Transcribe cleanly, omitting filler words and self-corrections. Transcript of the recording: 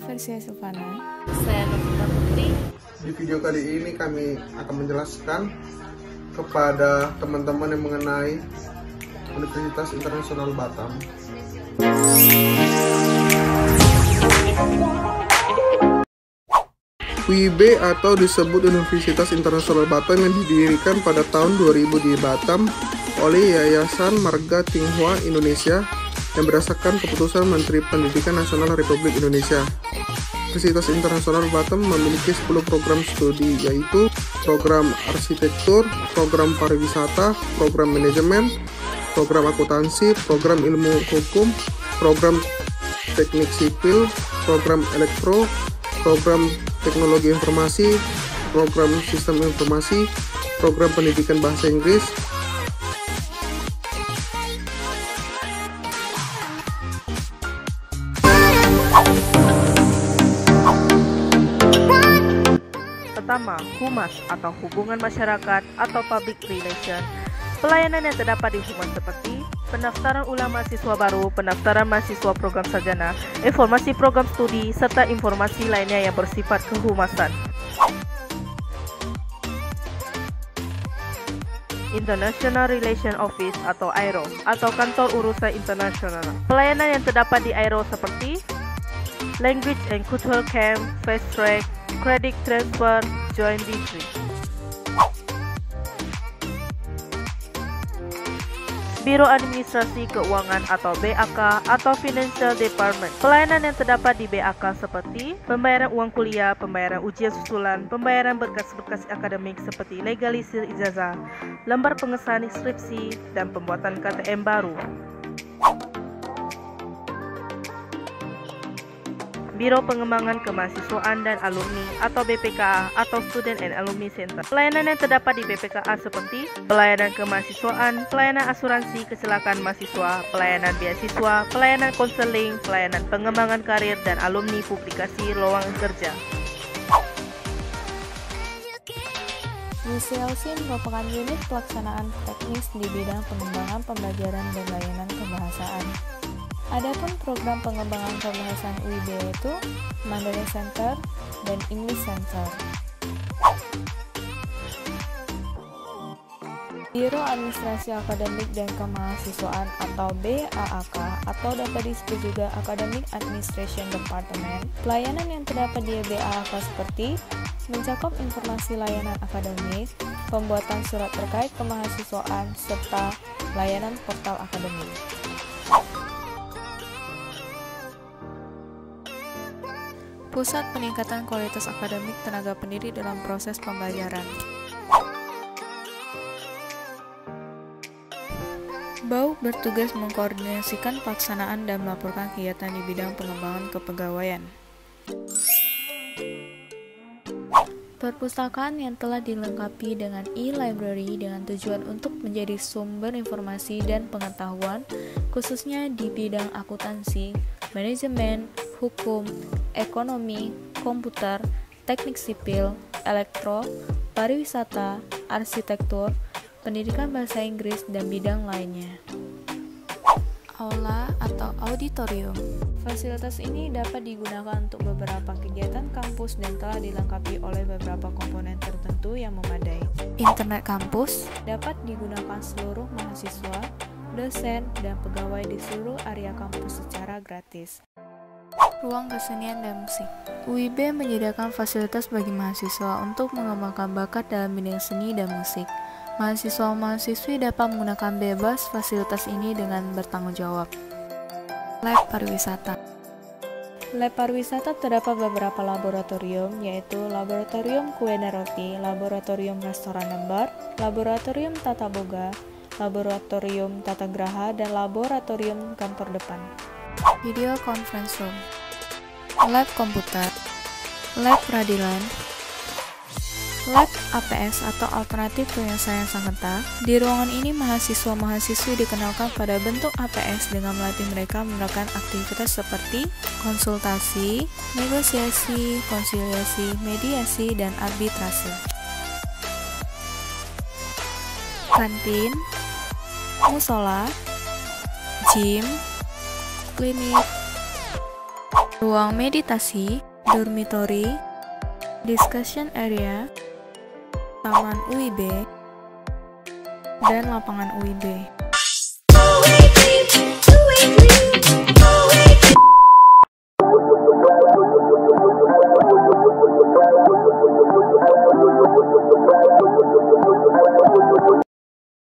Versia Silvana. Saya Novita Putri. Di video kali ini kami akan menjelaskan kepada teman-teman yang mengenai Universitas Internasional Batam. UIB atau disebut Universitas Internasional Batam yang didirikan pada tahun 2000 di Batam oleh Yayasan Marga Tionghoa Indonesia yang berdasarkan keputusan Menteri Pendidikan Nasional Republik Indonesia. Universitas Internasional Batam memiliki 10 program studi, yaitu program arsitektur, program pariwisata, program manajemen, program akuntansi, program ilmu hukum, program teknik sipil, program elektro, program teknologi informasi, program sistem informasi, program pendidikan bahasa Inggris. Pertama, Humas atau Hubungan Masyarakat atau Public Relation. Pelayanan yang terdapat di Humas seperti pendaftaran ulang mahasiswa baru, pendaftaran mahasiswa program sarjana, informasi program studi, serta informasi lainnya yang bersifat kehumasan. International Relation Office atau AIRO atau Kantor Urusan Internasional. Pelayanan yang terdapat di AIRO seperti Language and Cultural Camp, Fast Track, Credit Transfer, Joint Venture. Biro Administrasi Keuangan atau BAK atau Financial Department. Pelayanan yang terdapat di BAK seperti pembayaran uang kuliah, pembayaran ujian susulan, pembayaran berkas-berkas akademik seperti legalisir ijazah, lembar pengesahan skripsi, dan pembuatan KTM baru. Biro Pengembangan Kemahasiswaan dan Alumni atau BPKA atau Student and Alumni Center. Pelayanan yang terdapat di BPKA seperti pelayanan kemahasiswaan, pelayanan asuransi kecelakaan mahasiswa, pelayanan beasiswa, pelayanan konseling, pelayanan pengembangan karir, dan alumni publikasi lowongan kerja. UCLC merupakan unit pelaksanaan teknis di bidang pengembangan pembelajaran dan layanan kebahasaan. Adapun program pengembangan kebahasaan UIB yaitu Mandarin Center dan English Center. Biro Administrasi Akademik dan Kemahasiswaan atau BAAK atau dapat disebut juga Academic Administration Department. Pelayanan yang terdapat di BAAK seperti mencakup informasi layanan akademik, pembuatan surat terkait kemahasiswaan, serta layanan portal akademik. Pusat Peningkatan Kualitas Akademik Tenaga Pendidik dalam proses pembelajaran. BAUK bertugas mengkoordinasikan pelaksanaan dan melaporkan kegiatan di bidang pengembangan kepegawaian. Perpustakaan yang telah dilengkapi dengan e-library dengan tujuan untuk menjadi sumber informasi dan pengetahuan, khususnya di bidang akuntansi, manajemen, hukum, ekonomi, komputer, teknik sipil, elektro, pariwisata, arsitektur, pendidikan bahasa Inggris, dan bidang lainnya. Aula atau auditorium. Fasilitas ini dapat digunakan untuk beberapa kegiatan kampus dan telah dilengkapi oleh beberapa komponen tertentu yang memadai. Internet kampus dapat digunakan seluruh mahasiswa, dosen, dan pegawai di seluruh area kampus secara gratis. Ruang kesenian dan musik. UIB menyediakan fasilitas bagi mahasiswa untuk mengembangkan bakat dalam bidang seni dan musik. Mahasiswa-mahasiswi dapat menggunakan bebas fasilitas ini dengan bertanggung jawab. Lab pariwisata. Lab pariwisata terdapat beberapa laboratorium, yaitu Laboratorium Kue dan Roti, Laboratorium Restoran dan Bar, Laboratorium Tata Boga, Laboratorium Tata Graha, dan Laboratorium Kantor Depan. Video conference room. Lab komputer, lab peradilan, lab APS atau alternatif penyelesaian sengketa. Di ruangan ini mahasiswa-mahasiswi dikenalkan pada bentuk APS dengan melatih mereka melakukan aktivitas seperti konsultasi, negosiasi, konsiliasi, mediasi, dan arbitrase. Kantin, musola, gym, klinik, ruang meditasi, dormitory, discussion area, taman UIB, dan lapangan UIB.